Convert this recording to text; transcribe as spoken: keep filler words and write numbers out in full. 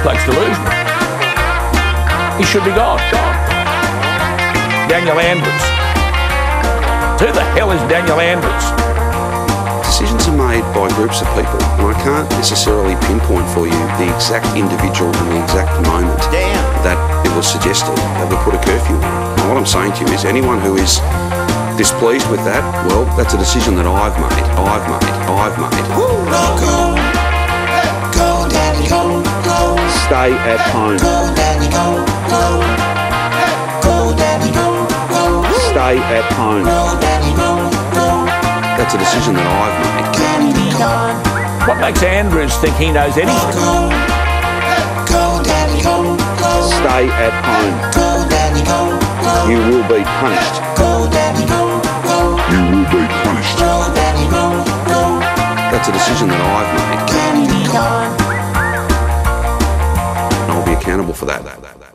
bloke's delusional. He should be gone. Gone. Daniel Andrews. Who the hell is Daniel Andrews? Decisions are made by groups of people, and I can't necessarily pinpoint for you the exact individual and the exact moment Damn. that it was suggested that we put a curfew on. And what I'm saying to you is anyone who is displeased with that, well, that's a decision that I've made, I've made, I've made. Go, go, daddy, go, go. Stay at home. Go, daddy, go, go. Go, daddy, go, go. Stay at home. Go, daddy, go, go. That's a decision that I've made. Can be gone. What makes Andrews think he knows anything? Go, go, daddy, go, go. Stay at home. Go, daddy, go, go. You will be punished. Go, daddy, go, go. You will be punished. Go, daddy, go, go. That's a decision that I've made. Can be gone. And I'll be accountable for that.